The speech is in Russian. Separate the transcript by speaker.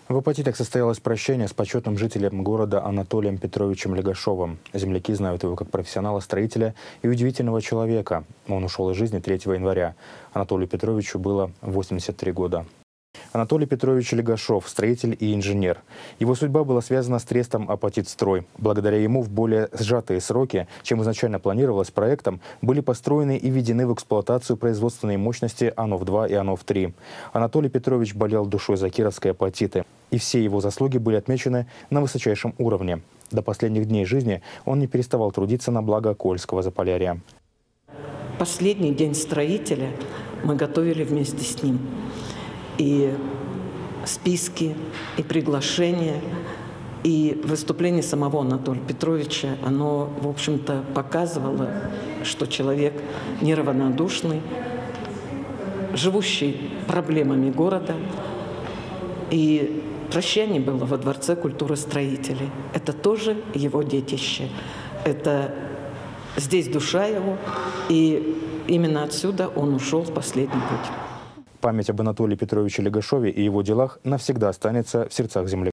Speaker 1: В Апатитах состоялось прощение с почетным жителем города Анатолием Петровичем Легашовым. Земляки знают его как профессионала-строителя и удивительного человека. Он ушел из жизни 3 января. Анатолию Петровичу было 83 года. Анатолий Петрович Легашов – строитель и инженер. Его судьба была связана с трестом «Апатитстрой». Благодаря ему в более сжатые сроки, чем изначально планировалось проектом, были построены и введены в эксплуатацию производственные мощности АНОВ-2 и АНОВ-3. Анатолий Петрович болел душой за кировские апатиты. И все его заслуги были отмечены на высочайшем уровне. До последних дней жизни он не переставал трудиться на благо Кольского Заполярья.
Speaker 2: Последний день строителя мы готовили вместе с ним. И списки, и приглашения, и выступление самого Анатолия Петровича, оно, в общем-то, показывало, что человек неравнодушный, живущий проблемами города. И прощание было во Дворце культуры строителей. Это тоже его детище. Это здесь душа его, и именно отсюда он ушел в последний путь.
Speaker 1: Память об Анатолии Петровиче Легашове и его делах навсегда останется в сердцах земляков.